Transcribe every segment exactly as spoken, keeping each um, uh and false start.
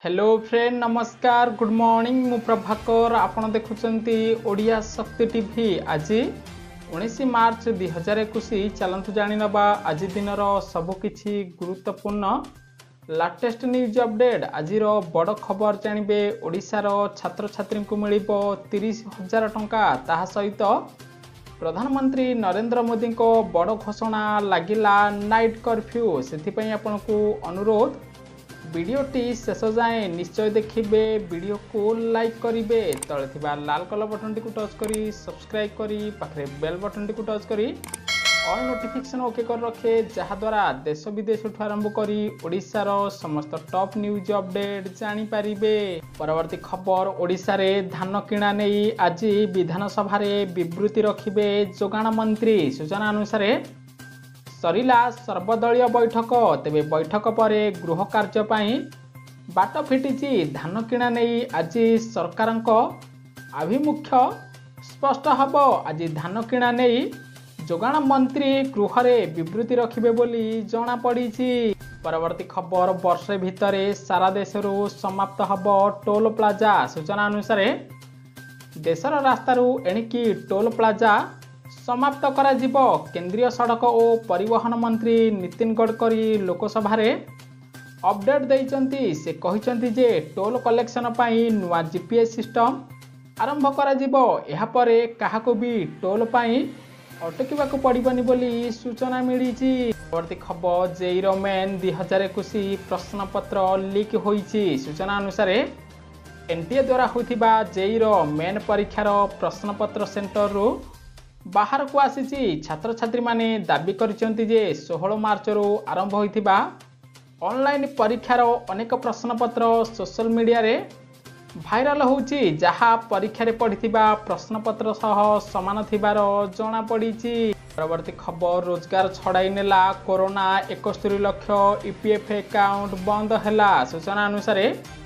Hello friend नमस्कार good morning मु प्रभाकर आपण देखुचंती ओडिया शक्ति टीवी आज उन्नीस मार्च दुई हजार इक्कीस चलतु जानी नबा आज दिन सबुकिछि गुरुत्वपूर्ण लाटेस्ट न्यूज अपडेट आज बड़ खबर जानवे ओडिशार छात्र छात्री को मिलिबो तीस हजार टंका ताहा सहित प्रधानमंत्री नरेंद्र मोदी को बड़ घोषणा लागिला नाइट कर्फ्यू से आपको अनुरोध वीडियोटी शेष जाए निश्चय देखिए वीडियो को लाइक करेंगे तले थिबा लाल कलर बटन को टच करी सब्सक्राइब करी पाखरे बेल बटन को टच करी ऑल नोटिफिकेशन ओके कर रखे जहा द्वारा देश विदेश आरंभ करी ओडिशार समस्त टॉप न्यूज अपडेट जानी पारिबे। परवर्ती खबर ओडिशा रे धान किणा नहीं आज विधानसभा रे विवृत्ति रखिबे जोगाण मंत्री सूचना अनुसार सरिला सर्वदलीय बैठक तेबे बैठक पर गृह कार्य पाई बाट फिटी धान किणा नहीं आज सरकार आभिमुख्य स्पष्ट हब आज धान किणा नहीं जोगाण मंत्री गृह रे विवृत्ति रखिबे बोली जना पड़ी। परवर्ती खबर वर्षे भितर सारा देश समाप्त हब टोल प्लाजा सूचना अनुसार देशर रास्तारू एणिकी टोल प्लाजा समाप्त करा जिवो। केंद्रीय सड़क और परिवहन मंत्री नितिन गडकरी लोकसभा रे अपडेट देइचंती से कहिचंती जे टोल कलेक्शन पाई नुआ जीपीएस सिस्टम आरंभ करा जिवो एहा परे काहाको भी टोल पाई अटकिबाको पड़िबनी बोली सूचना मिली। परवर्ती खबर जेईर मेन दुई हजार इक्कीस प्रश्न पत्र लीक होईची सूचना अनुसार एनटीए द्वारा होइथिबा जेईर मेन परीक्षार प्रश्न पत्र सेंटर रू बाहर को आसी छात्र छात्री माने दाबी करिसेंती जे सोलह मार्च रू आरंभ होइथिबा ऑनलाइन परीक्षार अनेक प्रश्न पत्र सोशल मीडिया रे भाइराल होउची जहा परीक्षा रे पढ़िथिबा प्रश्न पत्र सह समान थिबार जणा पड़ीची। परवर्ती खबर रोजगार छड़ाई नेला कोरोना इकहत्तर लाख ईपीएफ अकाउंट बंद हैला सूचना अनुसार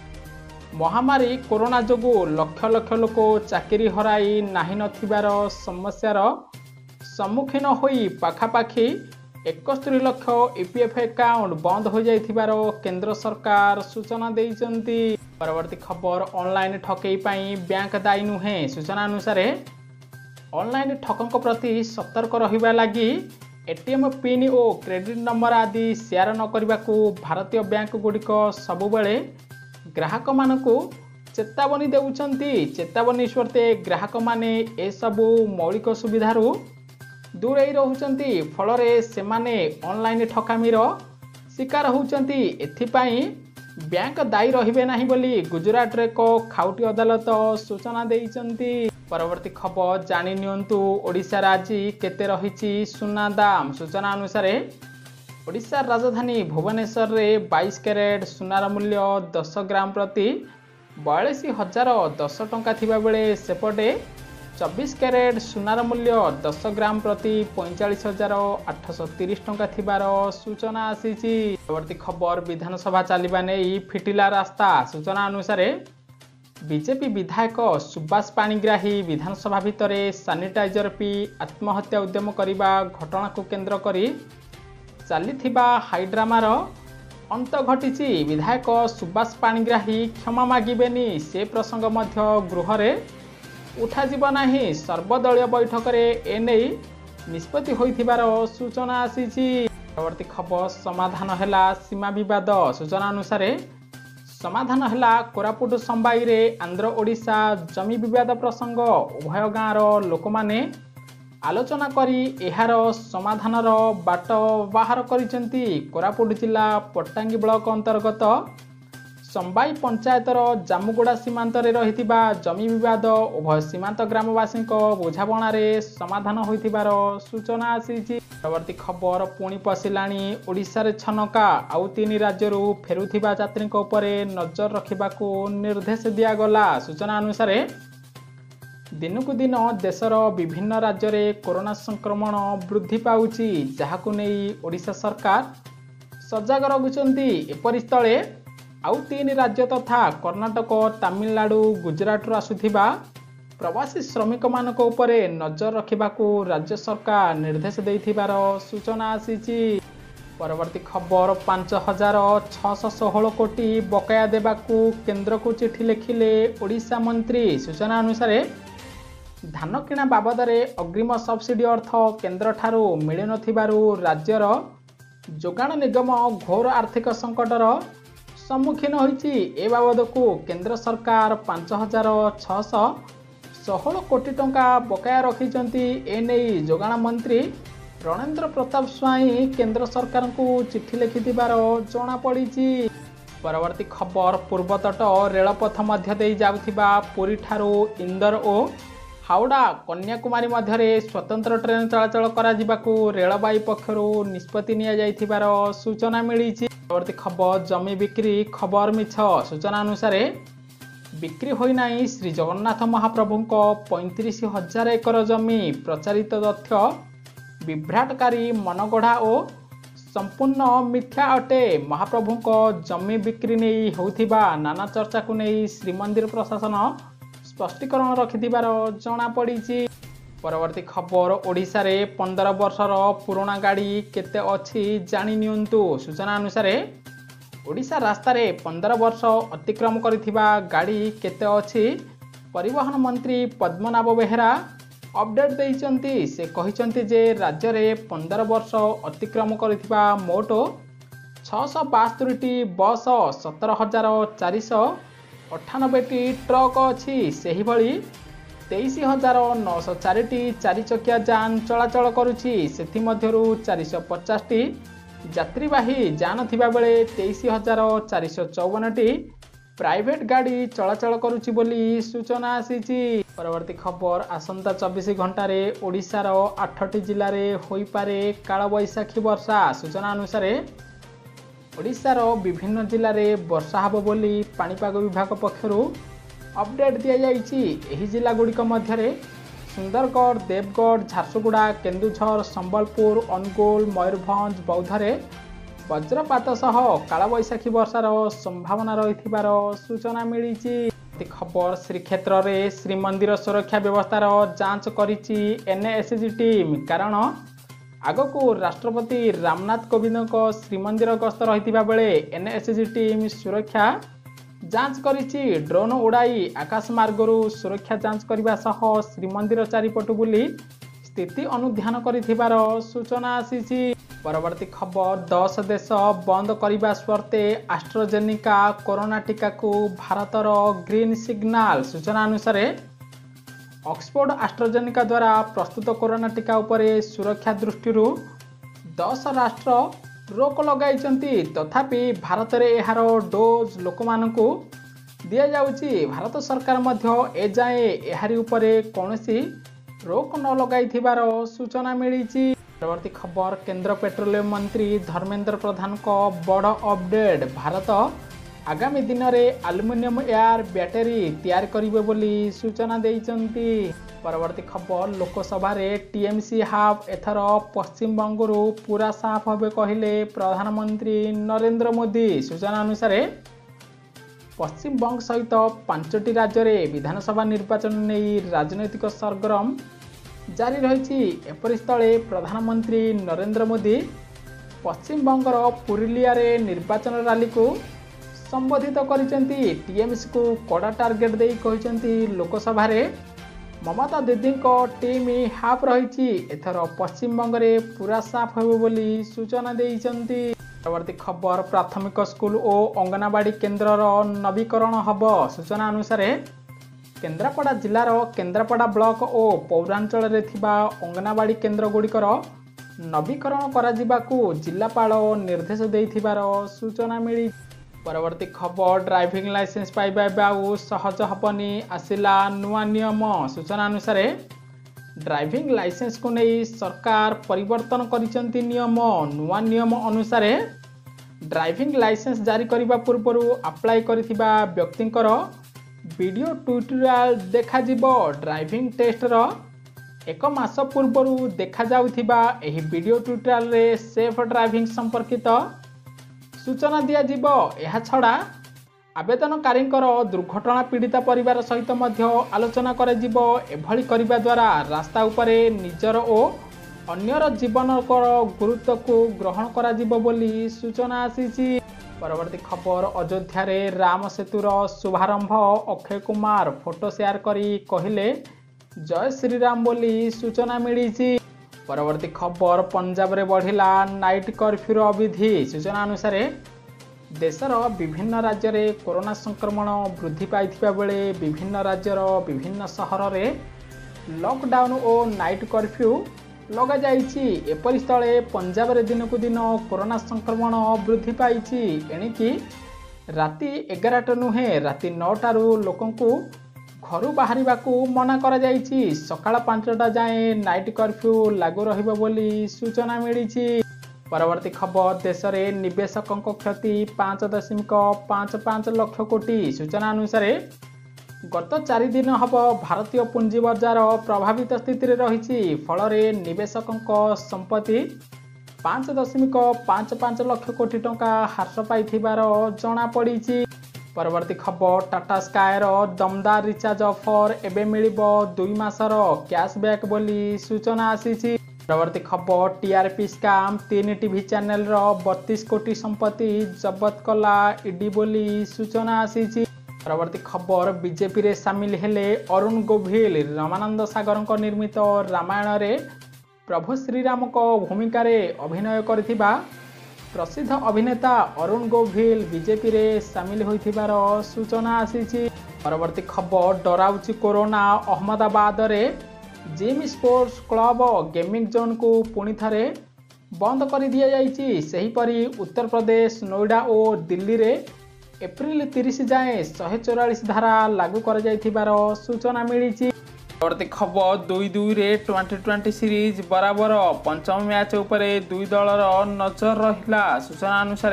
महामारी कोरोना जोगु लक्ष लक्ष लोक चाकरी हराई नाही नथिबार समस्यार सम्मुखीन होई पाखापाखी इकहत्तर लाख ईपीएफ अकाउंट बंद हो जाइथिबार केंद्र सरकार सूचना देइचंती। परवर्ती खबर ऑनलाइन ठकई पाई बैंक दायी नुहे सूचना अनुसार ऑनलाइन ठकंक प्रति सतर्क रहिबा लागि एटीएम पिन और क्रेडिट नंबर आदि शेयर न करबाकू भारतीय बैंक गुड़िक सबुबले ग्राहक मानकू चेतावनी देउचंती। चेतावनी स्वर्ते ग्राहक माने ए सबु मौलिक सुविधारू दूरेई रहुचंती फलरे सेमाने ऑनलाइन ठकामीर शिकार होउचंती एथिपाई बैंक दायी रहिबे नाही बोली गुजरात रे को खाउटी अदालत सूचना देइचंती। परवर्ती खबर जानि नियंतु ओडिशा राज्य केते रहिची सुना दाम सूचना अनुसार ओडिशा राजधानी भुवनेश्वर रे बाईस कैरेट सुनार मूल्य दस ग्राम प्रति बयालीस हजार दस टंका थिबा बेले सेपटे चौबीस कैरेट सुनार मूल्य दस ग्राम प्रति पैंतालीस हजार आठश तीस टंका थिबार सूचना आसीची। परवर्ती खबर विधानसभा चलिबा नेई फिटिला रास्ता सूचना अनुसार बीजेपी विधायक सुभाष पाणिग्राही विधानसभा भितरे सानिटाइजर पी आत्महत्या उद्यम करिबा घटना को केंद्र करी चलिथिबा हाइड्रामार अंत घटिची। विधायक सुभाष पाणिग्राही क्षमा मागिबेनी से प्रसंग मध्य गृह रे उठा जीव नाही सर्वदलीय बैठक रे एने निष्पत्ति होइथिबार सूचना आसीची। परवर्ती खबर समाधान हैला सीमा विवाद सूचना अनुसार समाधान हैला कोरापुट संबाई रे आंध्र ओडिशा जमी विवाद प्रसंग उभय गाँवर लोक माने आलोचना करी एहार समाधानर बाट बाहर करिसेंती। कोरापुट जिला पट्टांगी ब्लॉक अंतर्गत संबाई पंचायतर जामुगुड़ा सीमांत रे रहिथिबा जमी विवाद उभय सीमांत ग्रामवासी बुझाबणा रे समाधान होइथिबार सूचना आसीची। परवर्ती खबर पुणी पशिलाणी ओडिशा रे छनका आउ तीन राज्यरू फेरुथिबा यात्री उपरे नजर रखिबाकू निर्देश दिया गला सूचना अनुसार दिनकू दिन देशर विभिन्न राज्य रे कोरोना संक्रमण वृद्धि पाउची जहाकू नेई ओडिशा सरकार सजग रहुचंती। एपरि स्थले आउ तीन राज्य तथा कर्णाटक तमिलनाडु गुजरात आसुथिबा प्रवासी श्रमिक मानक उपरे नजर रखिबाकू राज्य सरकार निर्देश देइथिबार सूचना आसीची। परवर्ती खबर पांच हजार छःश षोह कोटी बकाया देवाकू केन्द्र को चिठी लिखिले ओडिशा मंत्री। सूचना अनुसार धान किणा बाबदरे अग्रिम सब्सिडी अर्थ केन्द्र ठारू मिल नथिबारु राज्यर जोगाण निगम घोर आर्थिक संकटर सम्मुखीन होइछि। ए बाबदकू केन्द्र सरकार पांच हजार छःश षोह कोटी टंका बकाया रखिचंती। एने जोगाण मंत्री रणेंद्र प्रताप स्वाई केन्द्र सरकार को चिठी लिखिथिबार जणा पड़िछि। परवर्ती खबर पूर्वतट रेलपथ मध्य दे जाउथिबा पुरी ठारू इंदौर और हावड़ा कन्याकुमारी मध्यरे स्वतंत्र ट्रेन चलाचल करा जिबाकू रेलबाई पक्षरु निष्पत्ति निया जाइथिबार सूचना मिलिछि। परवर्ती खबर जमी बिक्री खबर मिछ। सूचना अनुसार बिक्री होई नाही श्री जगन्नाथ महाप्रभुंको पैंतीस हजार एकर जमी। प्रचारित तथ्य विभ्राटकारी मनगढ़ा और संपूर्ण मिथ्या अटे। महाप्रभुंको जमी बिक्री नहीं होउथिबा नाना चर्चा को नहीं श्रीमंदिर प्रशासन स्पष्टीकरण रखिथिबार जणा पड़िछि। परवर्ती खबर ओडिशा रे पंद्रह वर्षर पुराना गाड़ी केते अछि जानि नियंतु। सूचना अनुसार ओडिशा रास्ता रे पंद्रह वर्ष अतिक्रम करिथिबा गाड़ी केते अछि परिवहन मंत्री पद्मनाभ बेहेरा अपडेट देइचंती। से कहिचंती जे राज्य रे पंद्रह वर्ष अतिक्रम करिथिबा मोट छः सौ बास्तरी टी बस सतर हजार चार सौ अठानबे टी ट्रक अच्छी सेही भली तेईस हजार नौश चार टी चारि चकिया जान चलाचल करुछि। सेथि मध्यरु चार सौ पचास टी यात्रीवाही जान थिबा बेले तेईस हजार चार सौ चौवन टी प्राइवेट गाड़ी चलाचल करुछि बोली सूचना आसीछि। परवर्ती खबर आसंता चौबीस घंटे ओडिशार आठटी जिले में होई पारे कालबैशाखी वर्षा। सूचना अनुसार ओडिशार विभिन्न जिले में वर्षा हब बोली पाणीपाग विभाग पक्षरु अपडेट दिया जाइछि। एही जिला गुड़िक मध्यरे सुंदरगढ़ देवगढ़ झारसुगुड़ा केन्दुझर संबलपुर अनुगुल मयूरभंज बौद्धरे वज्रपात सह कालबैशाखी वर्षार संभावना रहिथिबार सूचना मिलिछि। खबर श्रीक्षेत्र में श्रीमंदिर सुरक्षा व्यवस्थार जांच करिछि एनएसजी टीम। कारण आगको राष्ट्रपति रामनाथ कोविंद श्रीमंदिर गस्त रहिथिबा बेले एनएसजी टीम सुरक्षा जांच करिछि। ड्रोन उड़ाई आकाश मार्गरू सुरक्षा जांच करने सह श्रीमंदिर चारिपटु बुली स्थिति अनुध्यान करिथिबार सूचना आसीछि। परवर्ती खबर दस देश बंद करने स्वर्ते एस्ट्राजेनेका कोरोना टीका को भारतर ग्रीन सिग्नाल। सूचना अनुसार ऑक्सफोर्ड एस्ट्राजेनेका द्वारा प्रस्तुत कोरोना टीका उपरे सुरक्षा दृष्टि दस राष्ट्र रोक लगाई। तथापि भारत में यार डोज लोक मानकु दिया जाउछि। भारत सरकार मध्य एजाए एहारी उपरे कौनसी रोक न लगाइथिबार सूचना मिलिछि। परवर्ती खबर केंद्र पेट्रोलियम मंत्री धर्मेंद्र प्रधान को बड़ अपडेट। भारत आगामी दिन में एल्युमिनियम एयर बैटरी तैयार करिवे बोली सूचना देइचंती। परवर्ती खबर लोकसभा रे टीएमसी हाफ एथर पश्चिम बंगरू पूरा साफ होबे कहिले प्रधानमंत्री नरेंद्र मोदी। सूचना अनुसार पश्चिम बंग सहित पांचटी राज्य में विधानसभा निर्वाचन नहीं राजनैतिक सरगरम जारी रही। एपरि स्थले प्रधानमंत्री नरेंद्र मोदी पश्चिम बंगर पुरुलिया रे निर्वाचन रैली को संबोधित करिसेंती। टीएमसी को कड़ा टार्गेट दे कहिसेंती लोकसभा रे ममता दीदी को टीम हाफ रही। एथर पश्चिम बंग रे पूरा साफ होबो बोली सूचना देइसेंती। परवर्ती खबर प्राथमिक स्कूल और अंगनवाड़ी केन्द्र नवीकरण हब। सूचना अनुसार केन्द्रापड़ा जिलार केन्द्रापड़ा ब्लॉक और पौरांचल रे थिबा अंगनवाड़ी केन्द्र गुड़िकर नवीकरण करा जिबाकू जिलापाल निर्देश देइथिबार सूचना मिली। परवर्ती खबर ड्राइविंग लाइसेंस पाइबा बाउ सहज हबनी आसिला नुआ नियम। सूचना अनुसार ड्राइविंग लाइसेंस को नहीं सरकार परिवर्तन करिसेंती नियम। नुआ नियम अनुसार ड्राइविंग लाइसेंस जारी करने पूर्व अप्लाई करिथिबा व्यक्तिंकर वीडियो ट्यूटोरियल देखा जिवो। ड्राइविंग टेस्टर एक मास पूर्व देखा जाउथिबा एही वीडियो ट्यूटोरियल रे सेफ ड्राइविंग संपर्कित सूचना दिया जिवो। एहा छड़ा आवेदनकारी दुर्घटना पीड़िता परिवार सहित मध्य आलोचना करा जिवो। एभली करिबा द्वारा रास्ता उपरे निजर ओ अन्यर जीवनकर गुरुत्व को ग्रहण कराजिब बोली सूचना आसीछि। परवर्ती खबर अयोध्या रे राम सेतुर शुभारंभ अक्षय कुमार फोटो शेयर करी कहले जय श्रीराम बोली सूचना मिली। परवर्ती खबर पंजाब रे बढ़िला नाइट कर्फ्यूर अवधि। सूचना अनुसार देशर विभिन्न राज्य रे कोरोना संक्रमण वृद्धि पाइथिबा बेले विभिन्न राज्यर विभिन्न सहर रे लॉकडाउन और नाइट कर्फ्यू लगा जाइछि। एपरि स्थले पंजाब रे दिन को दिन कोरोना संक्रमण वृद्धि पाइछि। एणिकी राति एगारटा नुहे राति नौटारू लोकंकु घरू बाहरिबाकू मना करा जाइछि। सकाळ पांचटा जाए नाइट कर्फ्यू लागू रहिबो बोली सूचना मिलिछि। परवर्ती खबर देश रे निवेशकों क्षति पांच दशमिक पांच पांच लाख कोटी। सूचना अनुसार गत चार दिन हब भारतीय पुंजी बजार प्रभावित स्थिति रे रहिछि। फल रे निवेशकों संपत्ति पांच दशमिक पांच पांच लाख कोटी टंका ह्रास पाइथिबार जणा पड़िछि। परवर्ती खबर टाटा स्कायर दमदार रिचार्ज ऑफर एबे मिलिबो दुई मासर कैशबैक बोली सूचना आसीछि। परवर्ती खबर टीआरपी स्कैम तीन टीवी चैनल रो बत्तीस कोटी संपत्ति जब्त कला ईडी बोली सूचना आसीछि। परवर्ती खबर बीजेपी रे सामिल हेले अरुण गोविल। रामानंद सागर को निर्मित रामायण रे प्रभु श्रीराम को भूमिका रे अभिनय करथिबा प्रसिद्ध अभिनेता अरुण गोविल बीजेपी रे सामिल होइथिबार सूचना आसीछि। परवर्ती खबर डराउछि कोरोना अहमदाबाद रे gym sports club gaming zone को पुणी थारे बंद कर दिया जाइछि। सेहीपरि उत्तर प्रदेश नोएडा और दिल्ली रे एप्रिल तीस जाए शहे चौरालीस धारा लागू कर जाइथिबार सूचना मिलिछि। परवर्ती खबर दुई दुई रे ट्वेंटी ट्वेंटी सीरीज बराबर पंचम मैच उपरे दुई दलर नजर रहिला। सूचना अनुसार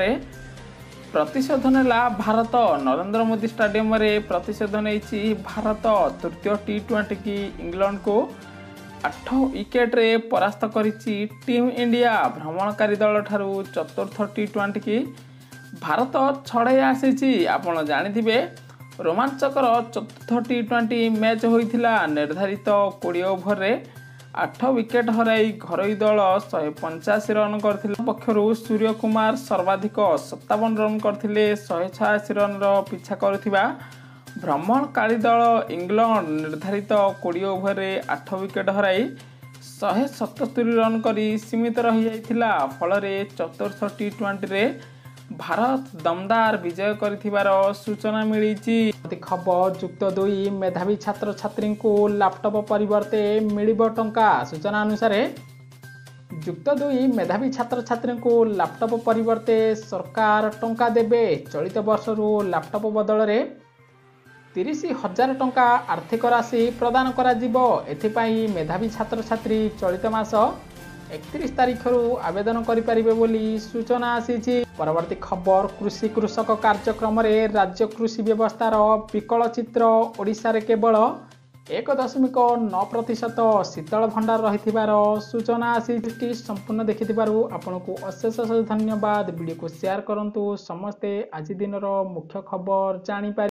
प्रतिशोध नेला भारत। नरेंद्र मोदी स्टेडियम रे प्रतिशोध नेछि भारत। तृतीय टी ट्वेंटी की इंग्लैंड को आठ विकेट रे परास्त करिछि टीम इंडिया। भ्रमणकारी दल ठारू चतुर्थ टी ट्वेंटी की भारत छड़े आसीछि। आपण जानिथिबे रोमांचकर चतुर्थ टी ट्वेंटी मैच होइथिला। निर्धारित बीस ओभर रे आठ विकेट हराई घरोई दल शहे पंचाशी रन करथिले। पक्षरु सूर्य कुमार सर्वाधिक सत्तावन रन करथिले। शहे छयासी रन रो पिछा करथिबा भ्रमणकारी दल इंग्लैंड निर्धारित बीस ओभर रे आठ विकेट हराई शहे सतहत्तर रन करी सीमित रही जाइथिला। फल रे चतुर्थ टी ट्वेंटी रे भारत दमदार विजय करिथिबार सूचना मिलिछि। खबर युक्त दुई मेधावी छात्र छात्री को लैपटॉप परिवर्ते मिलिबो टंका। सूचना अनुसार युक्त दुई मेधावी छात्र छात्री को लैपटॉप परिवर्ते सरकार टंका देबे। चलित वर्ष रु लैपटॉप बदल रे तीस हजार टंका आर्थिक राशि प्रदान करा जिवो। एथिपाई मेधावी छात्र छात्री चलित मास एकतीस तारीख रु आवेदन करिपारिबे बोली सूचना आसीछि। परवर्ती खबर कृषि कृषक कार्यक्रम रे राज्य कृषि व्यवस्थार विकल चित्र। ओडिशा रे केवल एक दशमिक नौ प्रतिशत शीतल भंडार रहिथिबार सूचना आसीछि। संपूर्ण देखिथिबारु आपनकु अशेष अशेष धन्यवाद। वीडियो को शेयर करंतु समस्ते आज दिनर मुख्य खबर जानि पारि।